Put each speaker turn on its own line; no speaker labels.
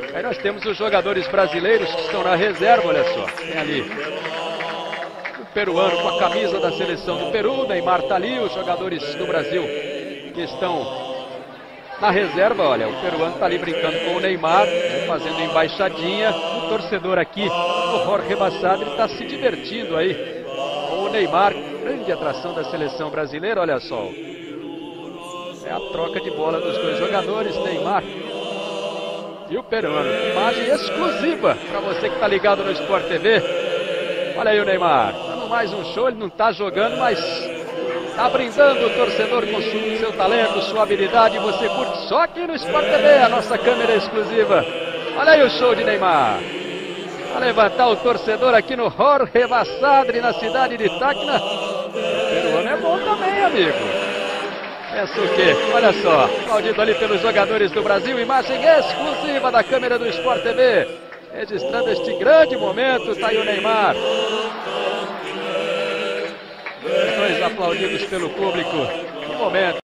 Aí nós temos os jogadores brasileiros que estão na reserva, olha só. Tem ali o peruano com a camisa da seleção do Peru, Neymar tá ali, os jogadores do Brasil que estão na reserva, olha, o peruano tá ali brincando com o Neymar, fazendo embaixadinha. O torcedor aqui, o Jorge Basadre, está se divertindo aí com o Neymar, grande atração da seleção brasileira, olha só. É a troca de bola dos dois jogadores, Neymar e o peruano. Imagem exclusiva para você que está ligado no Sport TV. Olha aí o Neymar, dando mais um show, ele não está jogando, mas está brindando o torcedor com seu talento, sua habilidade. Você curte só aqui no Sport TV, a nossa câmera exclusiva. Olha aí o show de Neymar. Vai levantar o torcedor aqui no Jorge Basadre, na cidade de Tacna. O peruano é bom também, amigo. Pensa o quê? Olha só, aplaudido ali pelos jogadores do Brasil, imagem exclusiva da câmera do Sport TV, registrando este grande momento. Tá aí o Neymar. Os dois aplaudidos pelo público. Que momento.